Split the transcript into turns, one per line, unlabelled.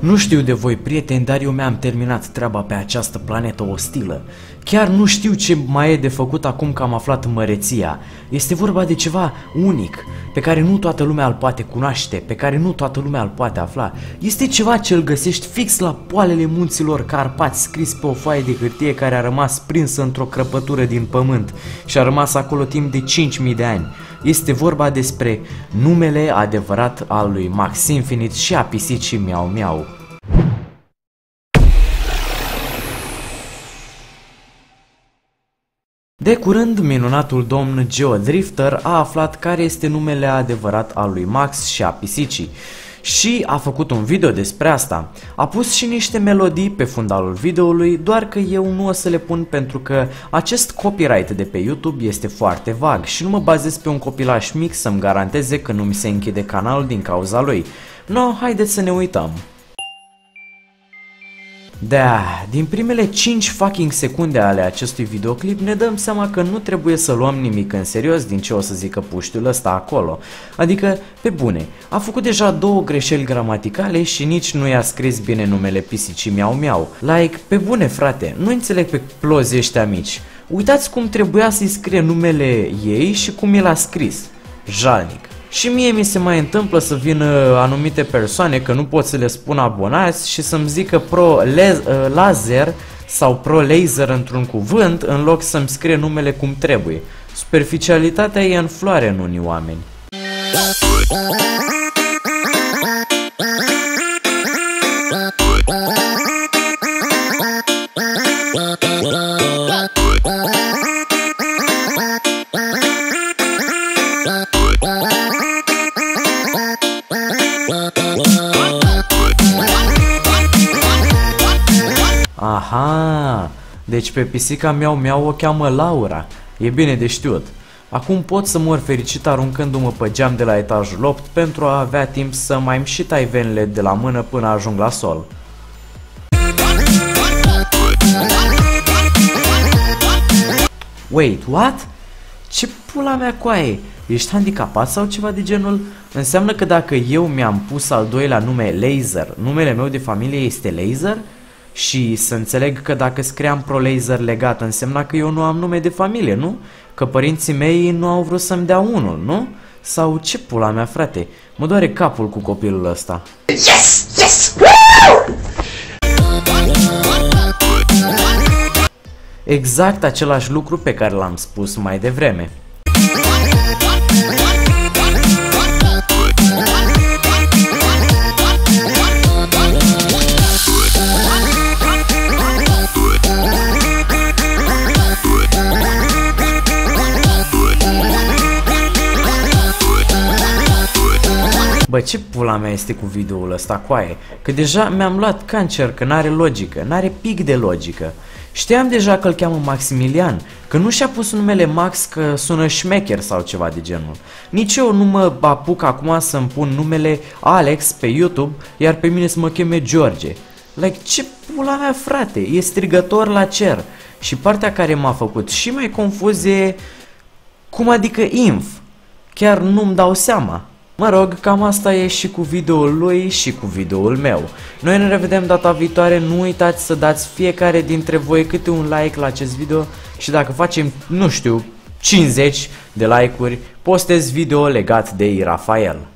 Nu știu de voi, prieteni, dar eu mi-am terminat treaba pe această planetă ostilă. Chiar nu știu ce mai e de făcut acum că am aflat măreția. Este vorba de ceva unic, pe care nu toată lumea îl poate cunoaște, pe care nu toată lumea îl poate afla. Este ceva ce îl găsești fix la poalele munților Carpați, scris pe o foaie de hârtie care a rămas prinsă într-o crăpătură din pământ și a rămas acolo timp de 5000 de ani. Este vorba despre numele adevărat al lui Max Infinite și a pisicii Miau Miau. De curând, minunatul domn Geodrifter a aflat care este numele adevărat al lui Max și a pisicii și a făcut un video despre asta. A pus și niște melodii pe fundalul videoului, doar că eu nu o să le pun pentru că acest copyright de pe YouTube este foarte vag și nu mă bazez pe un copilaș mic să-mi garanteze că nu mi se închide canalul din cauza lui. No, haideți să ne uităm. Da, din primele 5 fucking secunde ale acestui videoclip ne dăm seama că nu trebuie să luăm nimic în serios din ce o să zică puștiul ăsta acolo. Adică, pe bune, a făcut deja 2 greșeli gramaticale și nici nu i-a scris bine numele pisicii Miau Miau. Like, pe bune frate, nu înțeleg pe plozii ăștia mici. Uitați cum trebuia să-i scrie numele ei și cum el a scris. Jalnic. Și mie mi se mai întâmplă să vină anumite persoane, că nu pot să le spun abonați, și să-mi zică Pro-Laser sau Pro-Laser într-un cuvânt, în loc să-mi scrie numele cum trebuie. Superficialitatea e în floare în unii oameni. Aha, deci pe pisica Miau Miau o cheamă Laura. E bine de știut. Acum pot să mor fericit aruncându-mă pe geam de la etajul 8 pentru a avea timp să mai-mi și tai venele de la mână până ajung la sol. Wait, what? Ce pula mea coaie? Ești handicapat sau ceva de genul? Înseamnă că dacă eu mi-am pus al doilea nume Laser, numele meu de familie este Laser? Și să înțeleg că dacă scriam Pro-Laser legat însemna că eu nu am nume de familie, nu? Că părinții mei nu au vrut să-mi dea unul, nu? Sau ce pula mea, frate? Mă doare capul cu copilul ăsta. Yes! Yes! Woo! Exact același lucru pe care l-am spus mai devreme. Bă, ce pula mea este cu videoul ăsta, coaie? Că deja mi-am luat cancer, că n-are logică, n-are pic de logică. Știam deja că îl cheamă Maximilian, că nu și-a pus numele Max că sună șmecher sau ceva de genul. Nici eu nu mă apuc acum să-mi pun numele Alex pe YouTube, iar pe mine să mă cheme George. Like, ce pula mea, frate? E strigător la cer. Și partea care m-a făcut și mai confuz e... Cum adică inf? Chiar nu-mi dau seama. Mă rog, cam asta e și cu videoul lui și cu videoul meu. Noi ne revedem data viitoare, nu uitați să dați fiecare dintre voi câte un like la acest video și dacă facem, nu știu, 50 de like-uri, postez video legat de Irafael.